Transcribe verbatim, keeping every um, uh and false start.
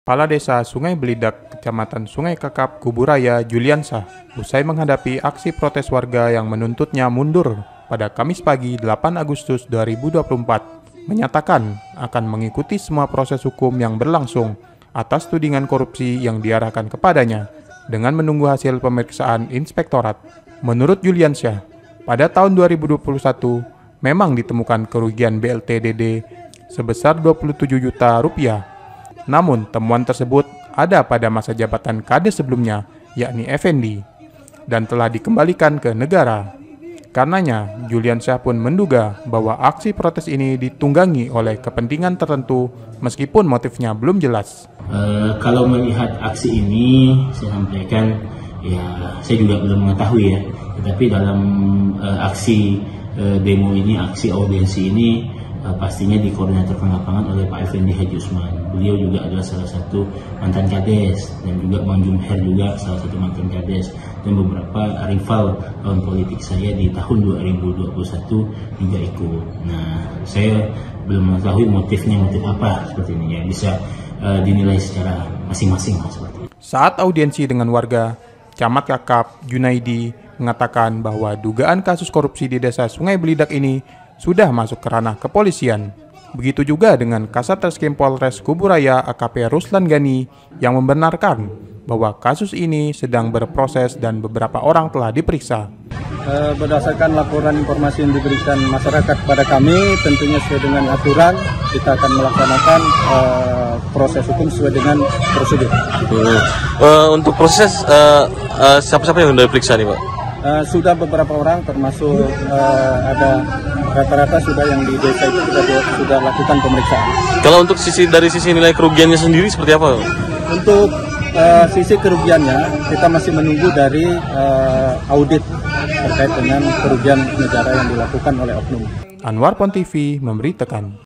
Kepala Desa Sungai Belidak, Kecamatan Sungai Kakap, Kuburaya, Juliansyah, usai menghadapi aksi protes warga yang menuntutnya mundur pada Kamis pagi delapan Agustus dua ribu dua puluh empat, menyatakan akan mengikuti semua proses hukum yang berlangsung atas tudingan korupsi yang diarahkan kepadanya dengan menunggu hasil pemeriksaan inspektorat. Menurut Juliansyah, pada tahun dua ribu dua puluh satu memang ditemukan kerugian B L T D D sebesar dua puluh tujuh juta rupiah. Namun temuan tersebut ada pada masa jabatan Kades sebelumnya, yakni Effendi, dan telah dikembalikan ke negara. Karenanya, Juliansyah pun menduga bahwa aksi protes ini ditunggangi oleh kepentingan tertentu meskipun motifnya belum jelas. Uh, kalau melihat aksi ini, saya sampaikan, ya saya juga belum mengetahui ya. Tetapi dalam uh, aksi uh, demo ini, aksi audiensi ini, uh, pastinya dikoordinatorkan lapangan oleh Pak Effendi Haji Usman. Beliau juga adalah salah satu mantan Kades, dan juga Bang Jumher juga salah satu mantan Kades, dan beberapa rival lawan politik saya di tahun dua ribu dua puluh satu juga ikut. Nah, saya belum mengetahui motifnya, motif apa seperti ini ya, bisa uh, dinilai secara masing-masing lah seperti itu. Saat audiensi dengan warga, Camat Kakap Junaidi mengatakan bahwa dugaan kasus korupsi di Desa Sungai Belidak ini sudah masuk ke ranah kepolisian. Begitu juga dengan Kasat Reskrim Polres Kuburaya A K P Ruslan Gani yang membenarkan bahwa kasus ini sedang berproses dan beberapa orang telah diperiksa. E, berdasarkan laporan informasi yang diberikan masyarakat kepada kami, tentunya sesuai dengan aturan, kita akan melaksanakan e, proses hukum sesuai dengan prosedur. Hmm. E, untuk proses siapa-siapa e, e, yang sudah diperiksa nih, Pak? E, sudah beberapa orang, termasuk e, ada rata-rata sudah yang di desa itu sudah sudah lakukan pemeriksaan. Kalau untuk sisi dari sisi nilai kerugiannya sendiri seperti apa? Untuk uh, sisi kerugiannya kita masih menunggu dari uh, audit terkait dengan kerugian negara yang dilakukan oleh oknum. Anwar Pon T V memberitakan.